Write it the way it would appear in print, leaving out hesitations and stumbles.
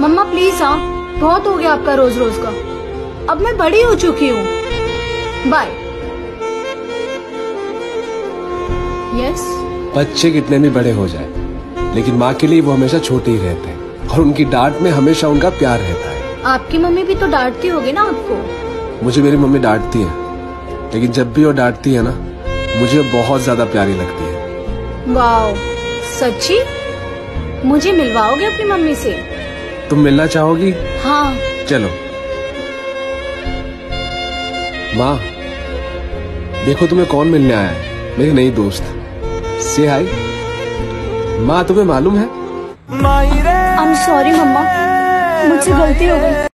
मम्मा please हाँ, बहुत हो गया आपका रोज रोज का। अब मैं बड़ी हो चुकी हूँ। बाय। यस। बच्चे कितने भी बड़े हो जाए, लेकिन माँ के लिए वो हमेशा छोटे ही रहते हैं और उनकी डांट में हमेशा उनका प्यार रहता है। आपकी मम्मी भी तो डांटती होगी ना आपको? मुझे मेरी मम्मी डांटती है, लेकिन जब भी वो डांटती है ना, मुझे बहुत ज्यादा प्यारी लगती है। वाओ, सच्ची? मुझे मिलवाओगे अपनी मम्मी से? तुम मिलना चाहोगी? हाँ। चलो। माँ, देखो तुम्हें कौन मिलने आया है, मेरी नई दोस्त। से हाय। माँ, तुम्हें मालूम है? आई एम सॉरी मम्मा, मुझसे गलती हो गई।